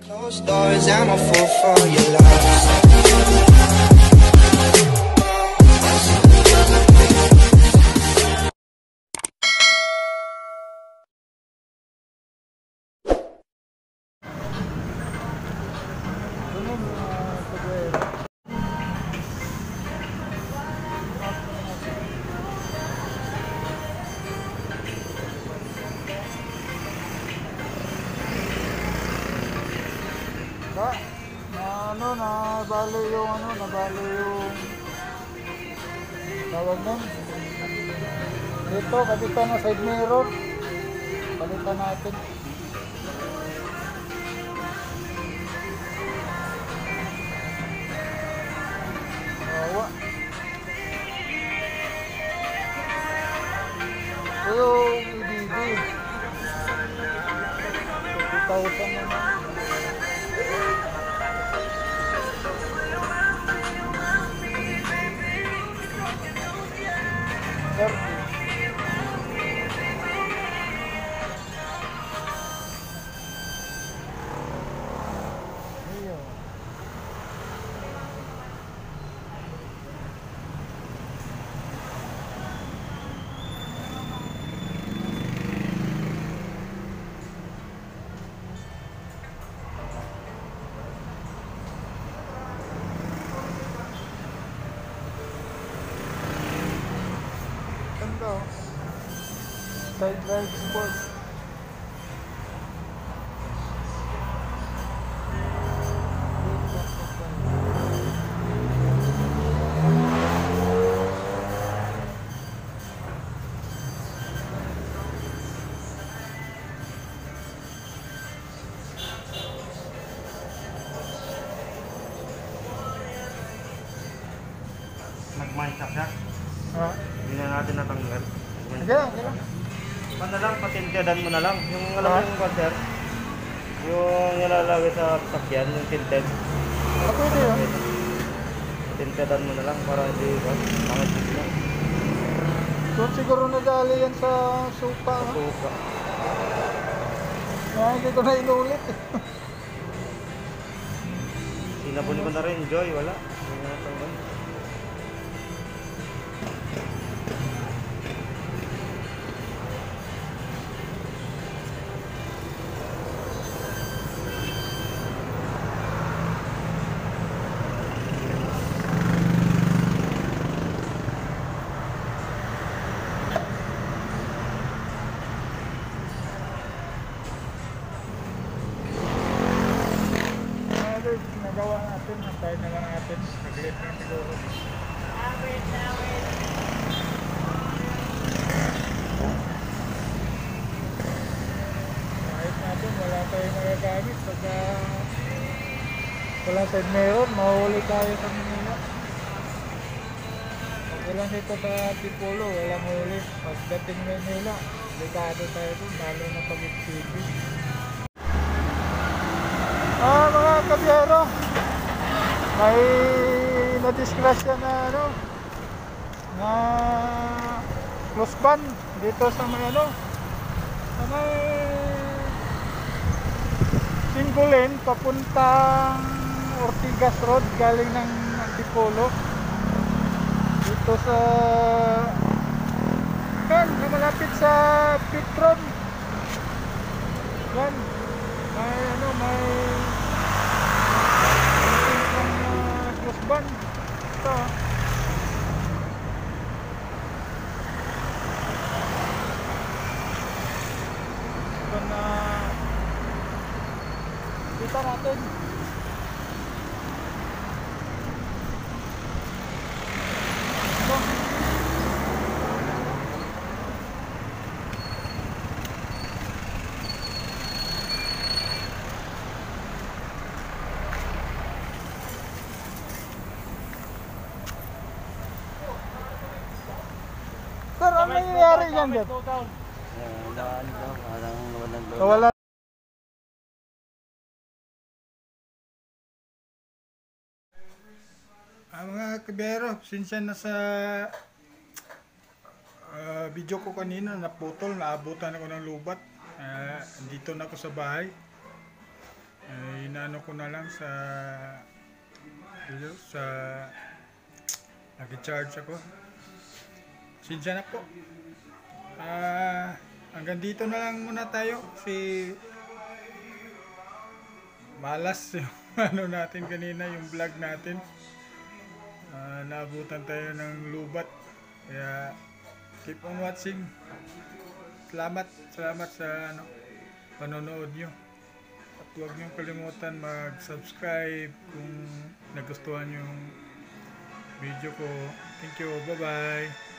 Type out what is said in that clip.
Closed doors, I'm a fool for your love. Nabali yung tawag nun dito, kapitan na side mirror, palitan natin. Awa yung EDD 50,000 naman. Side drive sport. Nagmansak siya. Hindi na natin natanggal. Okay. Ano lang, patintiyadan mo na lang. Yung alam mo yung conter, yung nilalagay sa sakyan, yung tinted. Pwede yun. Patintiyadan mo na lang para hindi pangit lang. So siguro nadali yan sa suka. Sa suka. Hindi ko na inulit. Sinabon ko na rin, Joy. Wala. Hindi na natanggal. Nagawa natin, tayo na lang natin. Nag-late na siguro. Kahit natin, wala tayong magagamit. Pagka wala side mirror, mahuli tayo sa Manila. Pag wala nito sa Tipolo, walang huli. Pagdating Manila, delikado tayo doon, lalo na pag-TV. Mga kabiyero, may na-disgrasya na na close ban dito sa may sa may Singkulin papuntang Ortigas Road galing ng Antipolo dito sa malapit sa Petron. Yan, may close ban ito. Ito na kita natin. Ito. Sir, ano nangyayari dyan, Dad? Wala. Mga kabiyero, sinsya na sa video ko kanina, naputol, naabutan ako ng lubat. Dito na ako sa bahay. inano ko na lang sa nag-charge ako. Sinsya na po. Hanggang dito na lang muna tayo. Malas yung ano natin kanina, yung vlog natin. Naabutan tayo ng lubat. Kaya keep on watching. Salamat sa panonood nyo. At huwag nyo kalimutan mag-subscribe kung nagustuhan yung video ko. Thank you. Bye-bye.